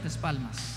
Fuertes palmas.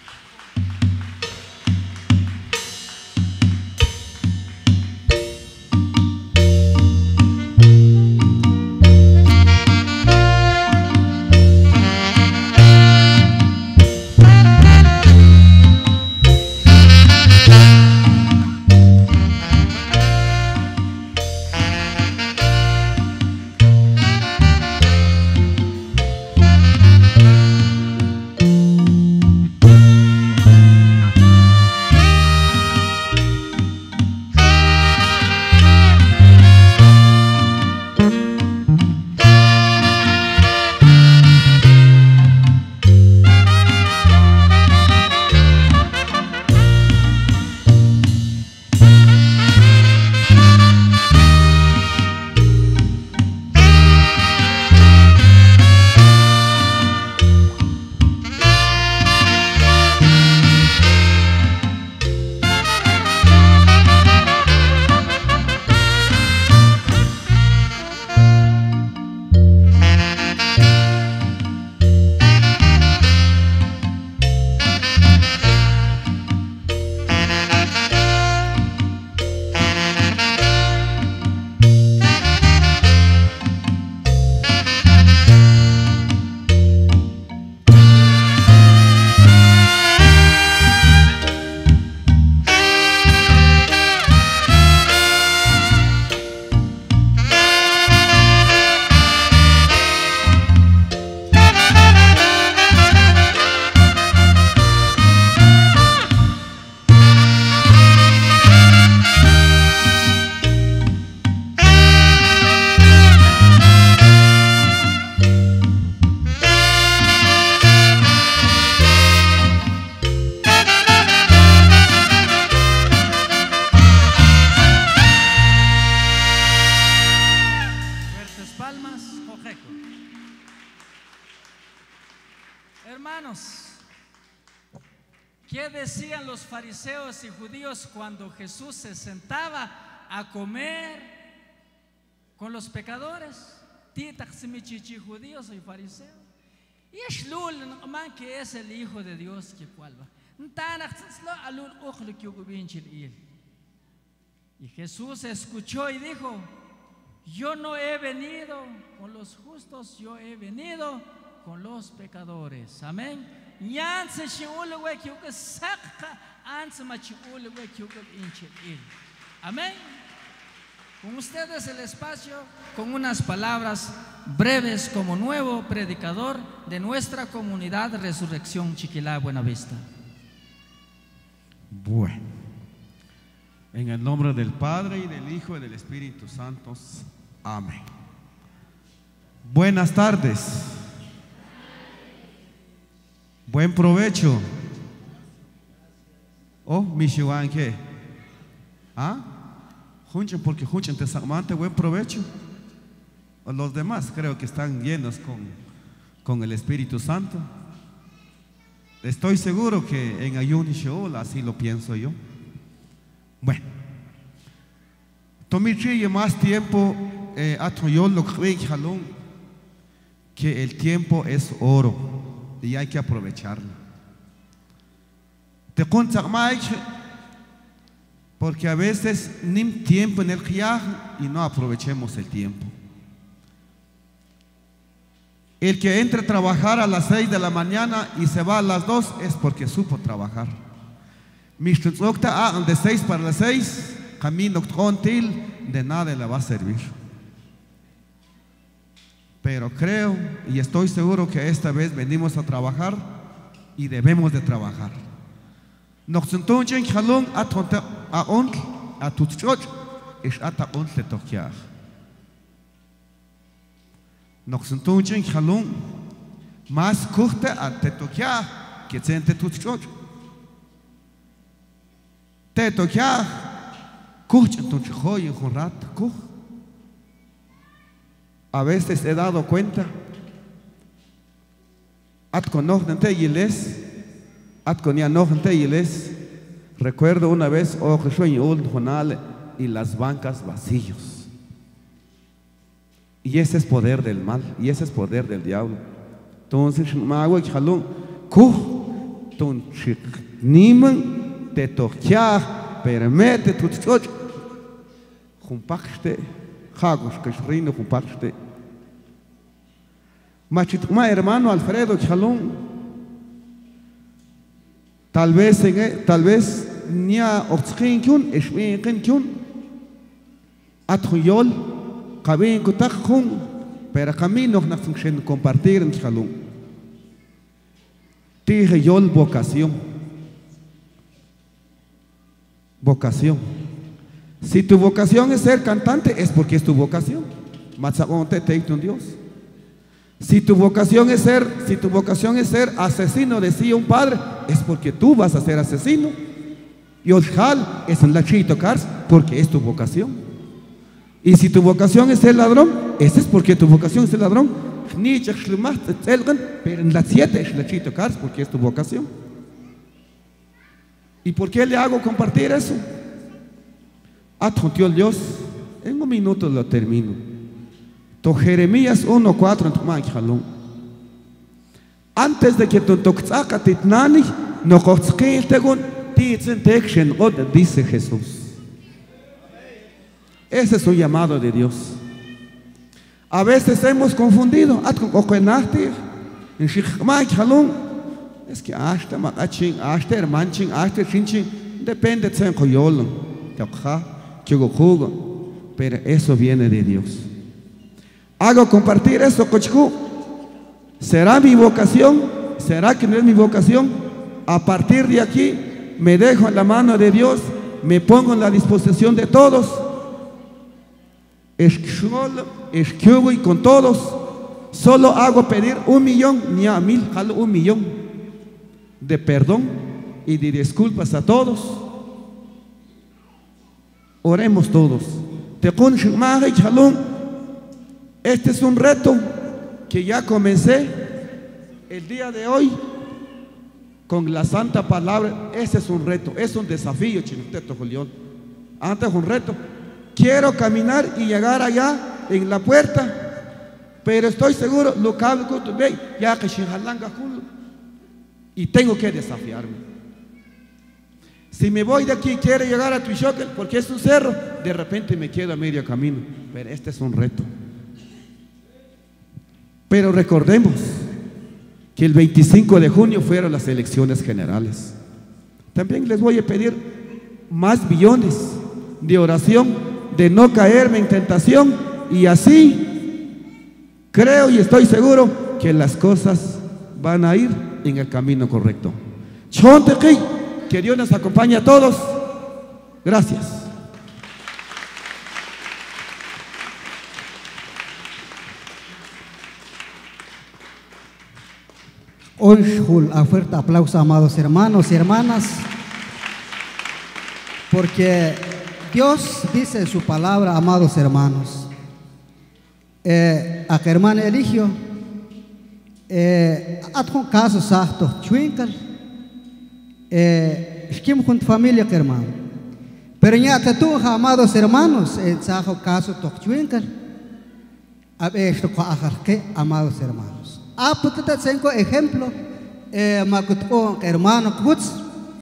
Hermanos, ¿qué decían los fariseos y judíos cuando Jesús se sentaba a comer con los pecadores? Judíos y fariseos. Y es man que es el Hijo de Dios que cual va. Y Jesús escuchó y dijo: yo no he venido con los justos, yo he venido con los pecadores. Amén. Amén. Con ustedes el espacio con unas palabras breves como nuevo predicador de nuestra comunidad Resurrección Chiquilá Buenavista. Bueno, en el nombre del Padre y del Hijo y del Espíritu Santo. Amén. Buenas tardes. Buen provecho. Oh, mi ¿qué? ¿Ah? Junchen, porque junchen te samante, buen provecho. Los demás creo que están llenos con el Espíritu Santo. Estoy seguro que en Ayun y Sheol así lo pienso yo. Bueno, tomé más tiempo que el tiempo es oro y hay que aprovecharlo. Te cuento porque a veces ni tiempo en el qiyah y no aprovechemos el tiempo. El que entra a trabajar a las 6 de la mañana y se va a las 2 es porque supo trabajar. De 6 para las 6, camino de nada le va a servir. Pero creo y estoy seguro que esta vez venimos a trabajar y debemos de trabajar. Nos entonces jalón a tu church es ata once toquear. Nos entonces jalón más corta a te toquear que te tu church. Te toquear, coche entonces joy un rato coch. A veces he dado cuenta, recuerdo una vez y las bancas vacíos. Y ese es poder del mal, y ese es poder del diablo. Entonces, tun niman te tokia permete tu tsoch jumpakste jagos que reino jumpakste machitma hermano Alfredo Chalón tal vez nia oxkin kyun esmin kyun atjuyol kabin kutakun pero camino na función compartir en Chalón tije yol vocación. Si tu vocación es ser cantante, es porque es tu vocación. Matzabonte te un Dios. Si tu vocación es ser asesino, decía un padre, es porque tú vas a ser asesino. Y Ojal es un lachito cars porque es tu vocación. Y si tu vocación es ser ladrón, ese es porque tu vocación es ser ladrón. Pero en las 7 es lachito cars porque es tu vocación. ¿Y por qué le hago compartir eso? Adjuntió Dios, en un minuto lo termino. To Jeremías 1:4 en tu manjalón. Antes de que tu toxaca titnani, no coxquil tegun, titzen tekshen god, dice Jesús. Ese es un llamado de Dios. A veces hemos confundido. Adjun oquenahtir, en shikmanjalón. Es que hasta macachín, hasta hermanchín, hasta chinchín, depende de ser coyolón, pero eso viene de Dios. Hago compartir eso, cochcu. ¿Será mi vocación? ¿Será que no es mi vocación? A partir de aquí me dejo en la mano de Dios, me pongo en la disposición de todos. Escucho y con todos, solo hago pedir 1 millón, ni a 1000, jalo 1 millón. De perdón y de disculpas a todos. Oremos todos. Este es un reto que ya comencé el día de hoy con la santa palabra. Ese es un reto, es un desafío, Chiniteto Julián. Antes un reto. Quiero caminar y llegar allá en la puerta, pero estoy seguro, lo que ya que y tengo que desafiarme. Si me voy de aquí y quiero llegar a Tuixoquel, porque es un cerro, de repente me quedo a medio camino. Pero este es un reto. Pero recordemos que el 25 de junio fueron las elecciones generales. También les voy a pedir más billones de oración, de no caerme en tentación, y así creo y estoy seguro que las cosas van a ir en el camino correcto. Que Dios nos acompañe a todos. Gracias. Un fuerte aplauso, amados hermanos y hermanas, porque Dios dice en su palabra, amados hermanos, a que hermano Eligio, atron caso sarto twinkle, esquimo con tu familia que hermano, pero ya te tú, amados hermanos, sarto caso to twinkle, a esto que amados hermanos. Porque te tengo ejemplo, hermano Kutz.